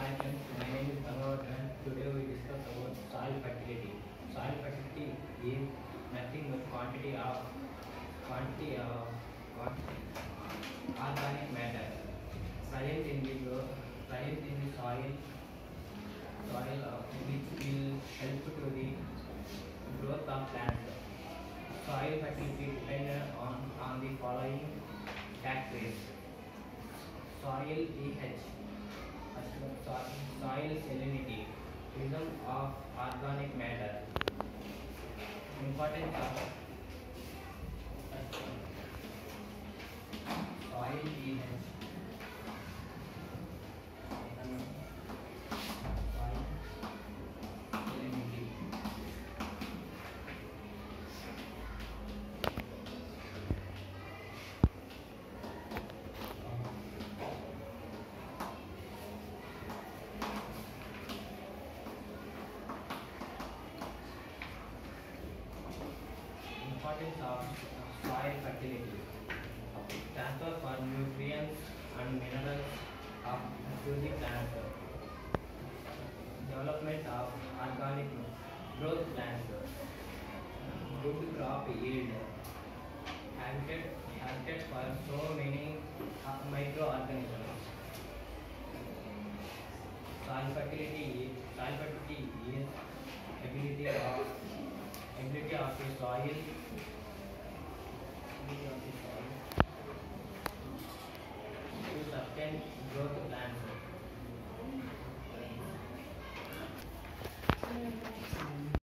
Hi friends, my name is Anurag and today we discuss about soil fertility. Soil fertility is nothing but quantity of organic matter present in the soil which will help to the growth of plants. Soil fertility depends on the following factors: soil pH, soil salinity, rhythm of organic matter, importance of soil pH, soil salinity. Importance of soil fertility. Transfer for nutrients and minerals to the plant. Development of organic growth plants. Good crop yield. Habitat for so many microorganisms. Soil fertility is ability of the soil to sustain growth